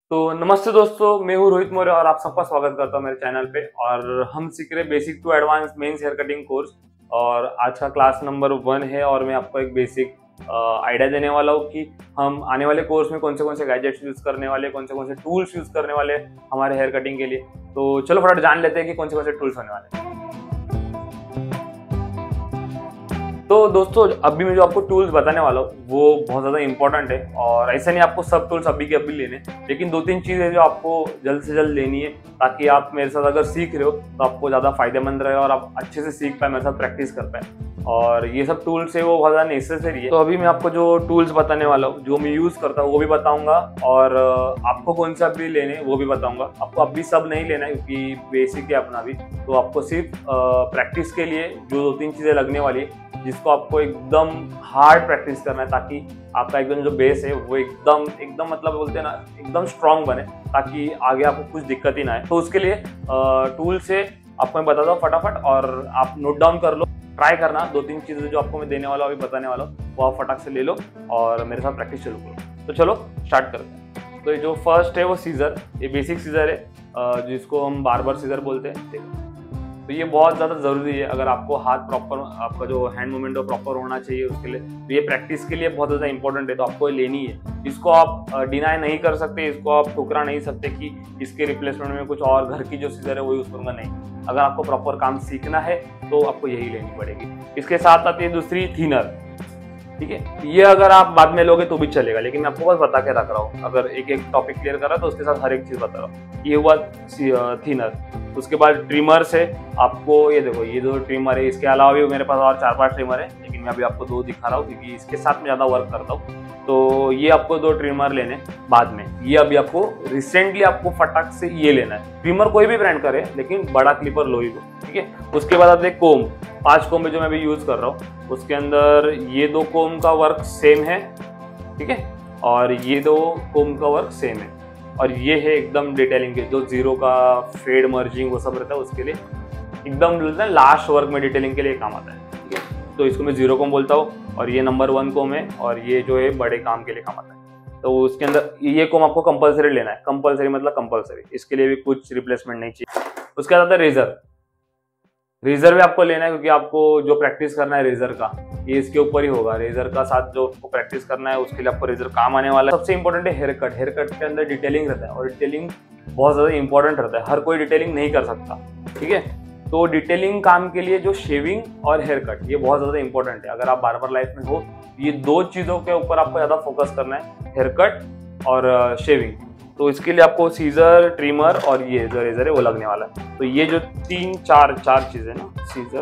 तो नमस्ते दोस्तों, मैं हूँ रोहित मौर्य और आप सबका स्वागत करता हूँ मेरे चैनल पे। और हम सीख रहे basic to advance men's hair cutting course और आज का क्लास नंबर 1 है। और मैं आपको एक बेसिक आइडिया देने वाला हूँ कि हम आने वाले कोर्स में कौन से गैजेट्स यूज़ करने वाले, कौन से टूल्स यूज़ करने वाले हमारे हेयर कटिंग के लिए। तो चलो फटाफट जान लेते हैं कि कौन से टूल्स होने वाले हैं। तो दोस्तों, अभी मैं जो आपको टूल्स बताने वाला हूँ वो बहुत ज़्यादा इंपॉर्टेंट है। और ऐसा नहीं आपको सब टूल्स अभी के अभी लेने, लेकिन 2-3 चीज़ें जो आपको जल्द से जल्द लेनी है ताकि आप मेरे साथ अगर सीख रहे हो तो आपको ज़्यादा फायदेमंद रहे और आप अच्छे से सीख पाए, मेरे साथ प्रैक्टिस कर पाए। और ये सब टूल्स है वो बहुत ज़्यादा नेसेसरी है। तो अभी मैं आपको जो टूल्स बताने वाला हूँ, जो मैं यूज़ करता हूँ वो भी बताऊँगा और आपको कौन सा भी लेने वो भी बताऊँगा। आपको अभी सब नहीं लेना है क्योंकि बेसिक है अपना भी। तो आपको सिर्फ प्रैक्टिस के लिए जो 2-3 चीज़ें लगने वाली है, जिसको आपको एकदम हार्ड प्रैक्टिस करना है ताकि आपका एकदम जो बेस है वो एकदम मतलब बोलते हैं ना, एकदम स्ट्रांग बने, ताकि आगे आपको कुछ दिक्कत ही ना आए। तो उसके लिए टूल से आपको मैं बताता हूँ फटाफट, और आप नोट डाउन कर लो, ट्राई करना। 2-3 चीज़ें जो आपको मैं देने वाला हूँ, अभी बताने वाला हूँ, वो आप फटाक से ले लो और मेरे साथ प्रैक्टिस शुरू करो। तो चलो स्टार्ट करते हैं। तो ये जो फर्स्ट है वो सीजर, ये बेसिक सीजर है जिसको हम बार्बर सीजर बोलते हैं। तो ये बहुत ज़्यादा ज़रूरी है अगर आपको हाथ प्रॉपर, आपका जो हैंड मूवमेंट है प्रॉपर होना चाहिए उसके लिए। तो ये प्रैक्टिस के लिए बहुत ज़्यादा इंपॉर्टेंट है, तो आपको ये लेनी है। इसको आप डिनाई नहीं कर सकते, इसको आप ठुकरा नहीं सकते कि इसके रिप्लेसमेंट में कुछ और घर की जो सीजर है वो यूज़ करूँगा, नहीं। अगर आपको प्रॉपर काम सीखना है तो आपको यही लेनी पड़ेगी। इसके साथ आती है दूसरी थिनर, ठीक है। ये अगर आप बाद में लोगे तो भी चलेगा, लेकिन मैं आपको बस बता के रख रहा हूँ। अगर एक एक टॉपिक क्लियर कर रहा तो उसके साथ हर एक चीज़ बता रहा हूँ। ये हुआ थिनर। उसके बाद ट्रिमर्स है। आपको ये देखो, ये 2 ट्रिमर है। इसके अलावा भी मेरे पास और 4-5 ट्रिमर है, लेकिन मैं अभी आपको 2 दिखा रहा हूँ क्योंकि इसके साथ में ज़्यादा वर्क करता हूँ। तो ये आपको 2 ट्रिमर लेने बाद में। ये अभी आपको रिसेंटली आपको फटाक से ये लेना है। ट्रिमर कोई भी ब्रांड करे, लेकिन बड़ा क्लिपर लो ही, ठीक है। उसके बाद आते हैं कोम। 5 कोम है जो मैं अभी यूज़ कर रहा हूँ। उसके अंदर ये 2 कोम का वर्क सेम है, ठीक है, और ये 2 कोम का वर्क सेम है। और ये है एकदम डिटेलिंग के, जो जीरो का फेड मर्जिंग वो सब रहता है उसके लिए एकदम लास्ट वर्क में डिटेलिंग के लिए काम आता है, ठीक है। तो इसको मैं जीरो कोम बोलता हूँ और ये नंबर 1 कोम है, और ये जो है बड़े काम के लिए काम आता है। तो उसके अंदर ये कोम आपको कंपलसरी लेना है। कंपलसरी मतलब कंपलसरी, इसके लिए भी कुछ रिप्लेसमेंट नहीं चाहिए। उसके बाद आता है रेजर। रेजर भी आपको लेना है क्योंकि आपको जो प्रैक्टिस करना है रेजर का, ये इसके ऊपर ही होगा। रेजर का साथ जो आपको प्रैक्टिस करना है उसके लिए आपको रेजर काम आने वाला है। सबसे इंपॉर्टेंट है हेयर कट। हेयर कट के अंदर डिटेलिंग रहता है और डिटेलिंग बहुत ज़्यादा इंपॉर्टेंट रहता है। हर कोई डिटेलिंग नहीं कर सकता, ठीक है। तो डिटेलिंग काम के लिए जो शेविंग और हेयर कट, ये बहुत ज़्यादा इंपॉर्टेंट है। अगर आप बार्बर लाइफ में हो, ये 2 चीज़ों के ऊपर आपको ज़्यादा फोकस करना है, हेयर कट और शेविंग। तो इसके लिए आपको सीजर, ट्रिमर और ये जो रेजर है वो लगने वाला है। तो ये जो 3-4 चीज़ें ना, सीजर,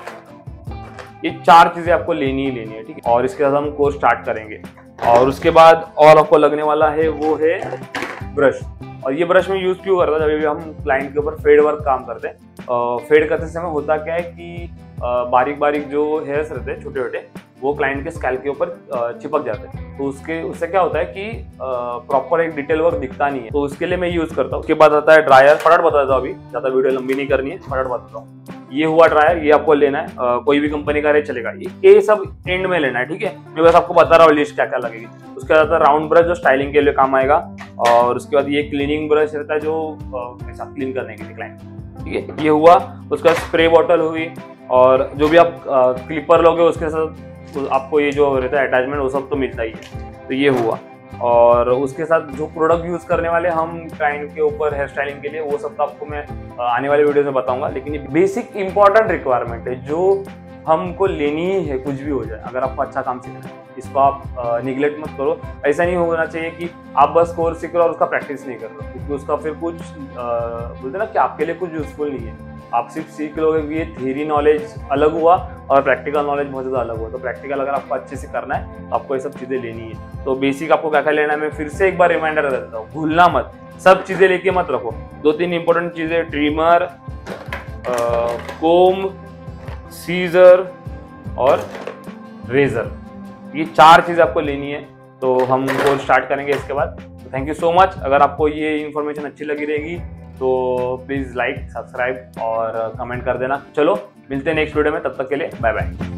ये 4 चीज़ें आपको लेनी ही लेनी है, ठीक है। और इसके साथ हम कोर्स स्टार्ट करेंगे। और उसके बाद और आपको लगने वाला है वो है ब्रश। और ये ब्रश में यूज़ क्यों करता है, जब भी हम क्लाइंट के ऊपर फेड वर्क काम करते हैं। फेड करते समय होता क्या है कि बारीक बारीक जो हेयर्स रहते हैं छोटे छोटे, वो क्लाइंट के स्कैल्प के ऊपर चिपक जाते हैं। तो उससे क्या होता है कि प्रॉपर एक डिटेल वर्क दिखता नहीं है। तो उसके लिए मैं यूज़ करता हूँ। उसके बाद आता है ड्रायर। फटाफट बता देता हूँ, अभी ज़्यादा वीडियो लंबी नहीं करनी है, फटाफट बताता हूँ। ये हुआ ड्रायर, ये आपको लेना है। कोई भी कंपनी का रहे चलेगा। ये सब एंड में लेना है, ठीक है। मैं बस आपको बता रहा हूँ लिस्ट क्या क्या लगेगी। उसके बाद आता है राउंड ब्रश, जो स्टाइलिंग के लिए काम आएगा। और उसके बाद ये क्लीनिंग ब्रश रहता है जो ऐसा क्लीन करने के लिए क्लाइंट, ठीक है, ये हुआ। उसका स्प्रे बॉटल हुई, और जो भी आप क्लिपर लोगे उसके साथ तो आपको ये जो रहता है अटैचमेंट वो सब तो मिलता ही है। तो ये हुआ। और उसके साथ जो प्रोडक्ट यूज़ करने वाले हम क्लाइंट के ऊपर हेयर स्टाइलिंग के लिए, वो सब तो आपको मैं आने वाले वीडियो में बताऊंगा। लेकिन ये बेसिक इंपॉर्टेंट रिक्वायरमेंट है जो हमको लेनी ही है, कुछ भी हो जाए। अगर आपको अच्छा काम सीखना है, इसको आप निगलेक्ट मत करो। ऐसा नहीं होना चाहिए कि आप बस कोर्स सीख रहे हो और उसका प्रैक्टिस नहीं कर रहे हो, क्योंकि उसका फिर कुछ बोलते ना कि आपके लिए कुछ यूजफुल नहीं है। आप सिर्फ सीख लोगे कि ये थ्योरी नॉलेज अलग हुआ और प्रैक्टिकल नॉलेज बहुत ज़्यादा अलग हुआ। तो प्रैक्टिकल अगर आपको अच्छे से करना है तो आपको ये सब चीज़ें लेनी है। तो बेसिक आपको क्या क्या लेना है, मैं फिर से एक बार रिमाइंडर देता हूँ, भूलना मत। सब चीज़ें लेके मत रखो। 2-3 इंपॉर्टेंट चीज़ें, ट्रिमर, कोम, सीजर और रेजर, ये 4 चीज़ आपको लेनी है। तो हम कोर्स स्टार्ट करेंगे इसके बाद। तो थैंक यू सो मच। अगर आपको ये इन्फॉर्मेशन अच्छी लगी रहेगी तो प्लीज़ लाइक, सब्सक्राइब और कमेंट कर देना। चलो मिलते हैं नेक्स्ट वीडियो में, तब तक के लिए बाय बाय।